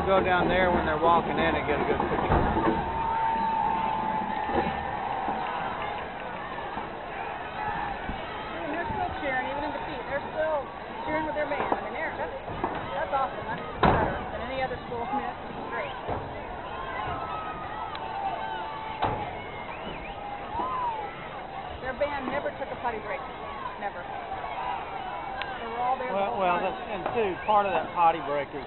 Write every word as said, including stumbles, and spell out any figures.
go down there when they're walking in and get a good picture. And they're still cheering, even in defeat. They're still cheering with their band. I mean, they're, that's, that's awesome. That's better than any other school. I mean, that's great. Their band never took a potty break. Never. They were all there the Well, whole well, time. that's, and too, part of that potty break is